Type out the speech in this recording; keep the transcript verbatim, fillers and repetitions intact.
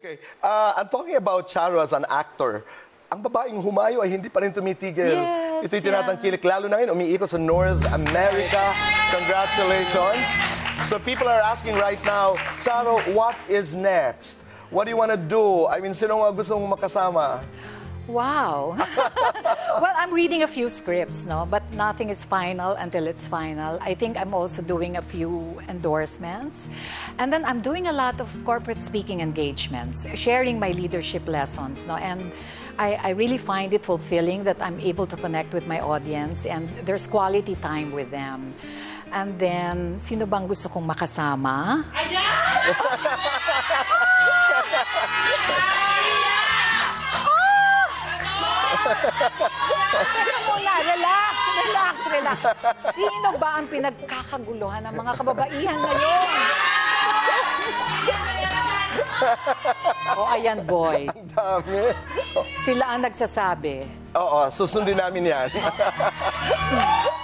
Okay, uh, I'm talking about Charo as an actor. Ang babaeng humayo ay hindi pa rin tumitigil. Yes, Ito'y tinatangkilik, lalo na ngayon, umiikot sa North America. Congratulations. So people are asking right now, Charo, what is next? What do you want to do? I mean, sino nga gusto mong makasama? Wow. Well, I'm reading a few scripts, no, but nothing is final until it's final. I think I'm also doing a few endorsements. And then I'm doing a lot of corporate speaking engagements, sharing my leadership lessons, no, and I, I really find it fulfilling that I'm able to connect with my audience and there's quality time with them. And then, sino bang gusto kong makasama? Ayan! Teka muna, relax, relax, relax. Sino ba ang pinagkakaguluhan ng mga kababaihan ngayon? O, ayan, boy. Ang dami. Sila ang nagsasabi. Oo, susundin namin yan.